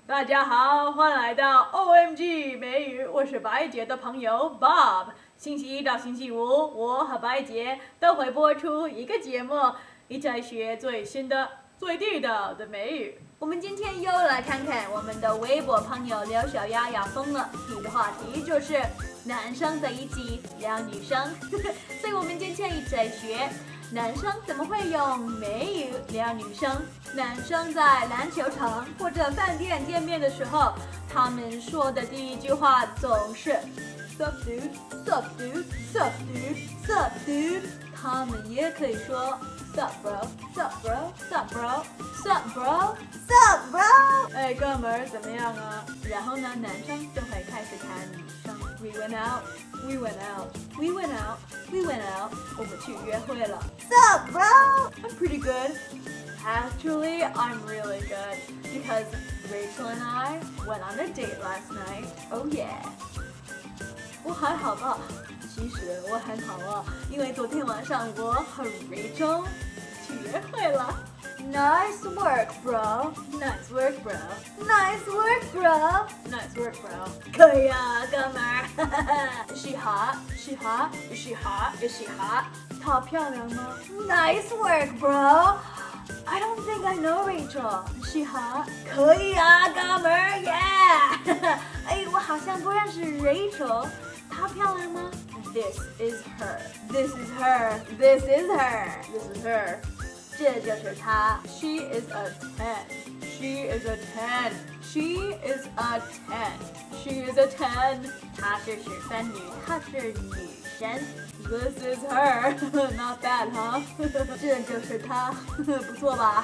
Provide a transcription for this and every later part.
大家好，欢迎来到 OMG 美语，我是白姐的朋友 Bob。星期一到星期五，我和白姐都会播出一个节目，一起来学最新的、最地道的美语。我们今天又来看看我们的微博朋友刘小丫丫疯了提的话题，就是男生在一起聊女生，所以我们今天一起来学。男生怎么会用美语聊女生？男生在篮球场或者饭店见面的时候，他们说的第一句话总是 "Sup dude, sup dude, sup dude, sup dude"。他们也可以说 "Sup bro, sup bro, sup bro, sup bro, sup bro"。哎，哥们儿怎么样啊？然后呢，男生就会开始谈女生。We went out, we went out, we went out, we went out. 我们去约会了。Sup, bro? I'm pretty good. Actually, I'm really good because Rachel and I went on a date last night. Oh yeah. 我还好吧？其实我很好啊，因为昨天晚上我和 Rachel 去约会了。Nice work, bro. Nice work, bro. Nice work, bro. Nice work, bro. 可以啊，哥们儿。Is she hot? Is she hot? Is she hot? Is she hot? 她漂亮吗 ？Nice work, bro. I don't think I know Rachel. Is she hot? 可以啊，哥们儿，Yeah. 哎，我好像不认识 Rachel. 她漂亮吗 ？This is her. This is her. This is her. This is her. 这就是她 ，She is a 10. She is a 10. She is a 10. She is a 10. 她是10分女，她是女神。This is her. Not bad, huh? 这就是她，不错吧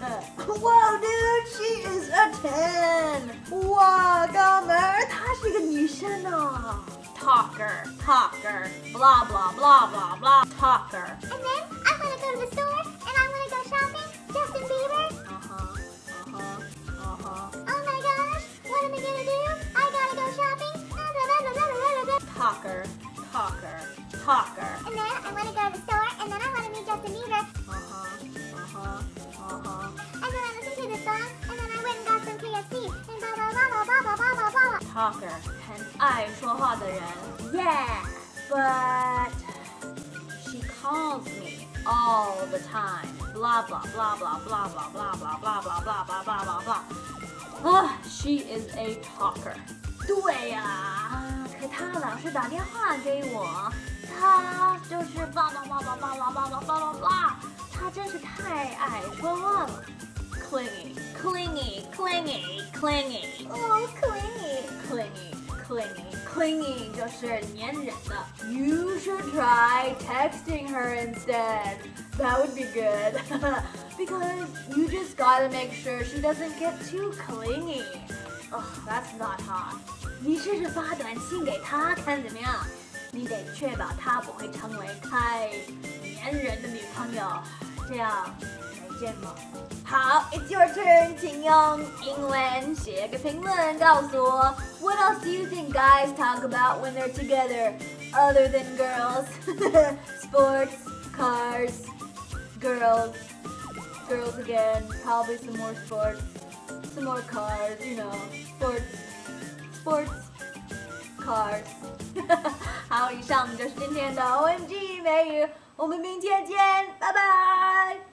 ？Wow, dude, she is a 10. 哇，哥们儿，她是个女生啊。Talker, blah blah blah blah blah, talker. And then I want to go to the store and I want to go shopping. Justin Bieber. Oh my gosh, what am I gonna do? I gotta go shopping. Talker. And then I want to go to the store and then I want to meet Justin Bieber. And then I listened to the song and then I went and got some KFC. And blah blah blah blah blah blah blah blah. Talker, 很爱说话的人。Yeah, but she calls me all the time. Blah blah blah blah blah blah blah blah blah blah blah blah blah blah blah. She is a talker. 对呀，可她老是打电话给我，她就是blah blah blah blah blah blah blah blah blah. 她真是太爱说话了。Clingy. Oh, Clingy 就是粘人的。You should try texting her instead. That would be good. Because you just gotta make sure she doesn't get too clingy. Oh, that's not hot. 你试试发短信给她看怎么样？你得确保她不会成为太粘人的女朋友，这样没劲吗？好 ，It's your turn， 请用英文写个评论告诉我 ，What else do you think guys talk about when they're together, other than girls? Sports, cars, girls again, probably some more sports, some more cars, you know, sports, cars. 好，以上就是今天的 OMG 美语，我们明天见，拜拜。